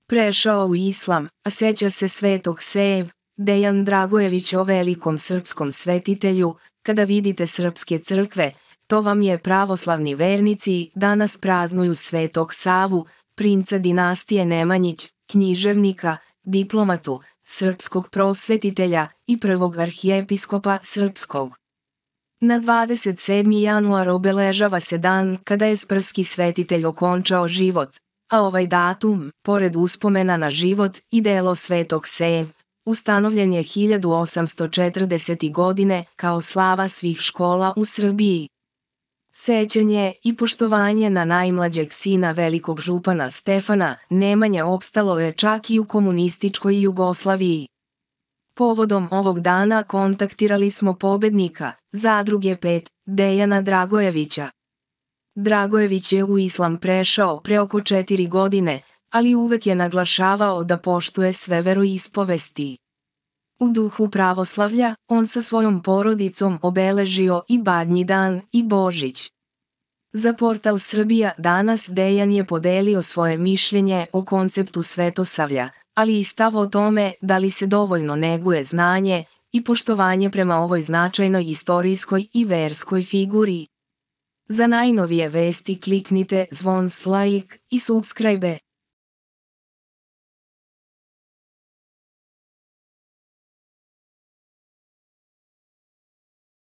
prešao u islam, a seća se svetog Sev, Dejan Dragojević o velikom srpskom svetitelju, kada vidite srpske crkve, to vam je pravoslavni vernici, danas praznuju Svetog Savu, princa dinastije Nemanjić, književnika, diplomatu, srpskog prosvetitelja i prvog arhijepiskopa srpskog. Na 27. januar obeležava se dan kada je sprski svetitelj okončao život, a ovaj datum, pored uspomena na život i delo Svetog Sev, ustanovljen je 1840. godine kao slava svih škola u Srbiji. Sećanje i poštovanje na najmlađeg sina velikog župana Stefana Nemanje opstalo je čak i u komunističkoj Jugoslaviji. Povodom ovog dana kontaktirali smo pobednika Zadruge 5, Dejana Dragojevića. Dragojević je u islam prešao pre oko 4 godine, ali uvek je naglašavao da poštuje sve veroispovesti. U duhu pravoslavlja, on sa svojom porodicom obeležio i Badnji dan i Božić. Za portal Srbija danas Dejan je podelio svoje mišljenje o konceptu svetosavlja, ali i stav o tome da li se dovoljno neguje znanje i poštovanje prema ovoj značajnoj istorijskoj i verskoj figuri. Za najnovije vesti kliknite zvon like i subscribe.